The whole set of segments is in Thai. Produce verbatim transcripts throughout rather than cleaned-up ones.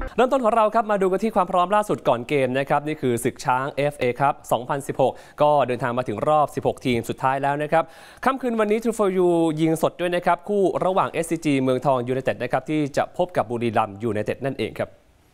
เริ่มต้นของเราครับมาดูกันที่ความพร้อมล่าสุดก่อนเกมนะครับนี่คือศึกช้าง เอฟ เอ ครับ สองพันสิบหก ก็เดินทางมาถึงรอบ สิบหก ทีมสุดท้ายแล้วนะครับค่ำคืนวันนี้ True for You ยิงสดด้วยนะครับคู่ระหว่าง เอส ซี จี เมืองทองยูไนเต็ดนะครับที่จะพบกับบุรีรัมย์ยูไนเต็ดนั่นเองครับ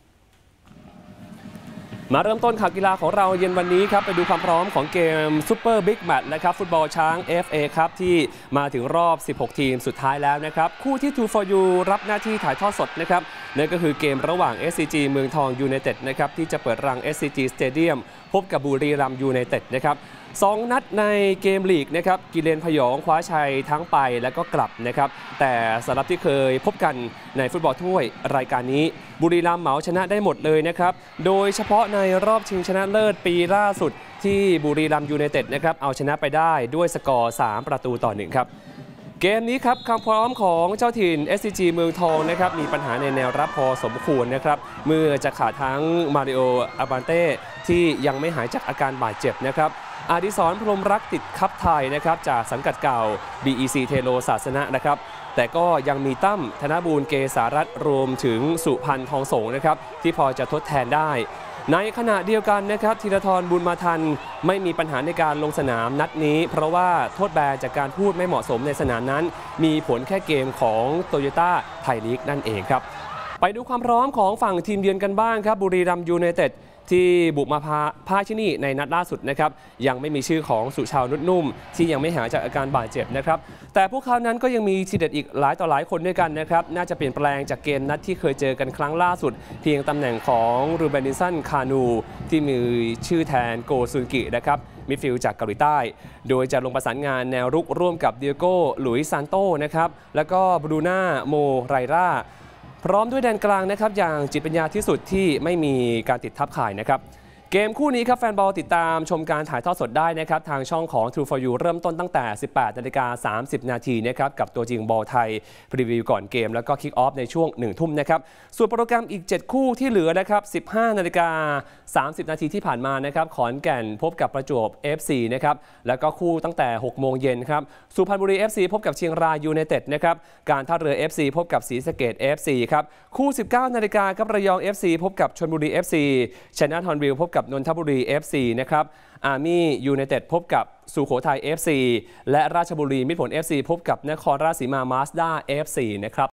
มาเริ่มต้นข่าวกีฬาของเราเย็นวันนี้ครับไปดูความพร้อมของเกมซุปเปอร์บิ๊กแมตช์นะครับฟุตบอลช้าง เอฟ เอ ครับที่มาถึงรอบ สิบหก ทีมสุดท้ายแล้วนะครับคู่ที่ True for You รับหน้าที่ถ่ายทอดสดนะครับนั่นก็คือเกมระหว่าง เอส ซี จี เมืองทองยูไนเต็ดนะครับที่จะเปิดรัง เอส ซี จี Stadium พบกับบุรีรัมย์ยูไนเต็ดนะครับสองนัดในเกมลีกนะครับกิเลนพยองคว้าชัยทั้งไปและก็กลับนะครับแต่สำหรับที่เคยพบกันในฟุตบอลถ้วยรายการนี้บุรีรัมย์เหมาชนะได้หมดเลยนะครับโดยเฉพาะในรอบชิงชนะเลิศปีล่าสุดที่บุรีรัมย์ยูไนเต็ดนะครับเอาชนะไปได้ด้วยสกอร์สามประตูต่อหนึ่งครับเกมนี้ครับความพร้อมของเจ้าถิ่น เอส ซี จี เมืองทองนะครับมีปัญหาในแนวรับพอสมควรนะครับเมื่อจะขาดทั้งมาริโออาบานเต้ที่ยังไม่หายจากอาการบาดเจ็บนะครับอดิศรพรหมรักติดคัพไทยนะครับจากสังกัดเก่า บี อี ซี เทโลศาสนะนะครับแต่ก็ยังมีตั้มธนบูรณ์เกษารัตน์รวมถึงสุพรรณทองสงนะครับที่พอจะทดแทนได้ในขณะเดียวกันนะครับธีรทรบุญมาทันไม่มีปัญหาในการลงสนามนัดนี้เพราะว่าโทษแบนจากการพูดไม่เหมาะสมในสนามนั้นมีผลแค่เกมของโตโยต้าไทยลีกนั่นเองครับไปดูความพร้อมของฝั่งทีมเยือนกันบ้างครับบุรีรัมย์ยูไนเต็ดที่บุกมาพ่ายที่นี่ในนัดล่าสุดนะครับยังไม่มีชื่อของสุชาวนุชนุ่มที่ยังไม่หายจากอาการบาดเจ็บนะครับแต่พวกเขานั้นก็ยังมีทีเด็ดอีกหลายต่อหลายคนด้วยกันนะครับน่าจะเปลี่ยนแปลงจากเกมนัดที่เคยเจอกันครั้งล่าสุดเพียงตำแหน่งของรูเบนินสันคานูที่มีชื่อแทนโกซุนกินะครับมิดฟิลด์จากเกาหลีใต้โดยจะลงประสานงานแนวรุกร่วมกับเดียโก้หลุยส์ซานโตนะครับแล้วก็บรูน่าโมไรราพร้อมด้วยแดนกลางนะครับอย่างจิตปัญญาที่สุดที่ไม่มีการติดทับข่ายนะครับเกมคู่นี้ครับแฟนบอลติดตามชมการถ่ายทอดสดได้นะครับทางช่องของ True for You เริ่มต้นตั้งแต่ สิบแปดนาฬิกาสามสิบนาทีนะครับกับตัวจริงบอลไทยพรีวิวก่อนเกมแล้วก็คิกออฟในช่วงหนึ่งทุ่มนะครับส่วนโปรแกรมอีกเจ็ดคู่ที่เหลือนะครับ สิบห้านาฬิกาสามสิบนาทีที่ผ่านมานะครับขอนแก่นพบกับประจวบ เอฟ ซี นะครับแล้วก็คู่ตั้งแต่หกโมงเย็นครับสุพรรณบุรี เอฟ ซี พบกับเชียงรายยูไนเต็ดนะครับการท่าเรือ เอฟ ซี พบกับศรีสะเกษ เอฟ ซี ครับคู่ สิบเก้านาฬิกาครับระยอง เอฟ ซี พบกับชลบุรี เอฟ ซี ชัยนาทฮอนวิลพบกับนนทบุรี เอฟ ซี นะครับอาร์มี่ยูไนเต็ดพบกับสุโขทัย เอฟ ซี และราชบุรีมิตรผล เอฟ ซี พบกับนครราชสีมามาสด้า เอฟ ซี นะครับ